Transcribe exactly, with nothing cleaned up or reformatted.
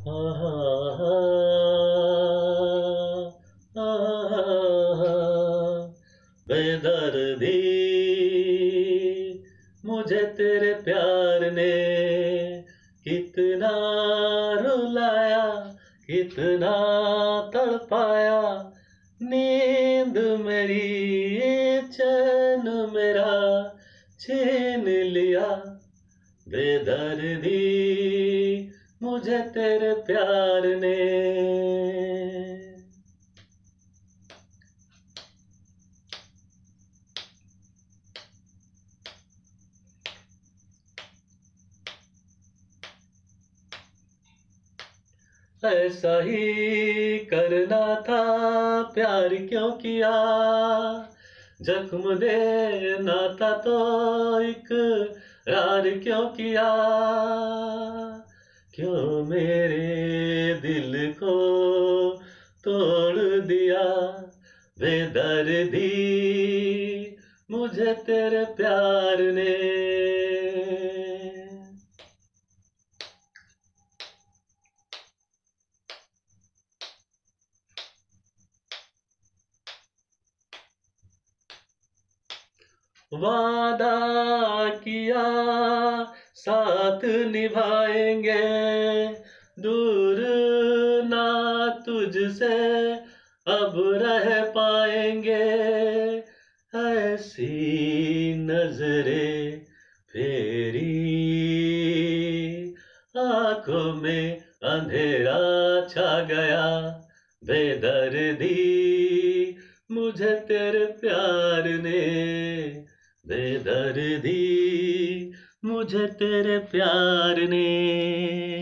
आहा, आहा, बेदर्दी मुझे तेरे प्यार ने कितना रुलाया, कितना तड़पाया, नींद मेरी चैन मेरा छीन लिया। बेदर्दी मुझे तेरे प्यार ने। ऐसा ही करना था, प्यार क्यों किया, जख्म देना था तो इकरार क्यों किया, क्यों मेरे दिल को तोड़ दिया। बेदर्दी मुझे तेरे प्यार ने। वादा किया साथ निभाएंगे, दूर ना तुझसे अब रह पाएंगे। ऐसी नजरें फेरी, आंखों में अंधेरा छा गया। बेदर्दी मुझे तेरे प्यार ने। बेदर्दी मुझे तेरे प्यार ने।